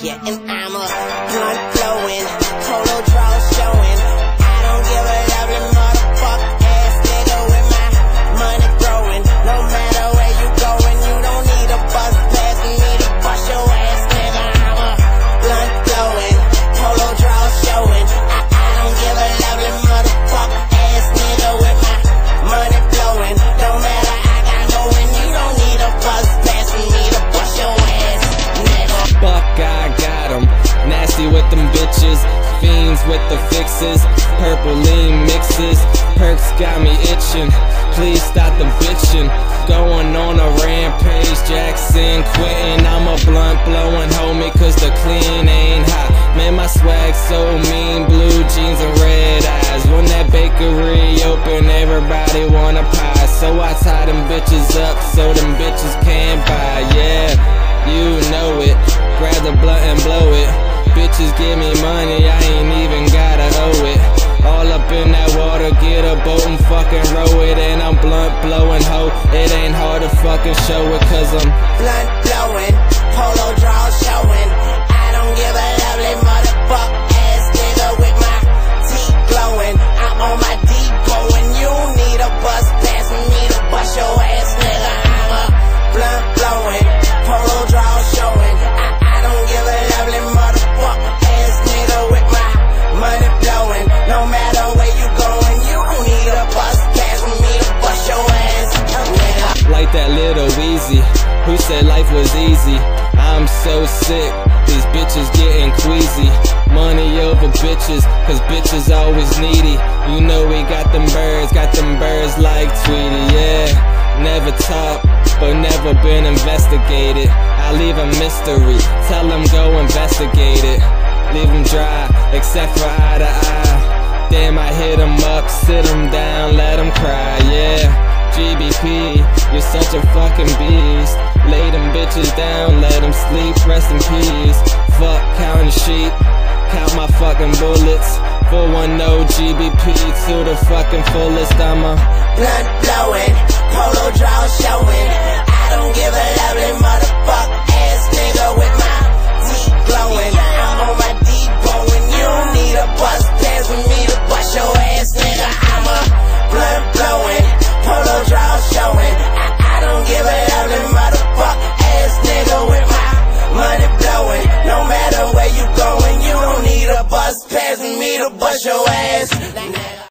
yeah, and I'm a blunt blowing, polo draws showing. I don't give a lovely motherfuck ass nigga with my money growing. No matter where you going, you don't need a bus pass for me to bust your ass, nigga. I'm a blunt blowing, polo draws showing. I don't give a lovely motherfuck ass nigga with my money blowing. No matter I got going, you don't need a bus pass for me to bust your ass, nigga. Fuck, I got 'em. Nasty with them bitches, fiends with the fixes, purple lean mixes, perks got me itching. Please stop the bitching. Going on a rampage, Jackson quitting. I'm a blunt blowing homie, cause the clean ain't hot. Man, my swag so mean, blue jeans and red eyes. When that bakery open, everybody want a pie. So I tie them bitches up so them bitches can't buy. Yeah, you know it. Grab the blunt and blow it. Bitches give me money, I ain't even gotta owe it. All up in that water, get a boat and fucking row it. And I'm blunt blowing, ho. It ain't hard to fucking show it, cause I'm blunt blowing, polo draws showing. I don't give a lovely motherfuck ass nigga with my teeth glowing. I'm on my depot and you need a bus pass for me to bust your ass, nigga. I'm a blunt blowing, polo draws showing. I don't give a lovely motherfuck ass nigga with my money blowing. No matter where you going, you don't need a bus pass for me to bust your ass, nigga. like that little Weezy, who said life was easy. I'm so sick, these bitches getting queasy. Money over bitches, cause bitches always needy. You know we got them birds like Tweety, yeah. Never talk, but never been investigated. I leave a mystery, tell them go investigate it. Leave them dry, except for eye to eye. Damn, I hit them up, sit them down, let them cry, yeah. GBP, you're such a fucking beast. Lay them bitches down, let them sleep, rest in peace. Fuck counting sheep, count my fucking bullets. 410 GBP to the fucking fullest. I'm a blunt blowing, polo draws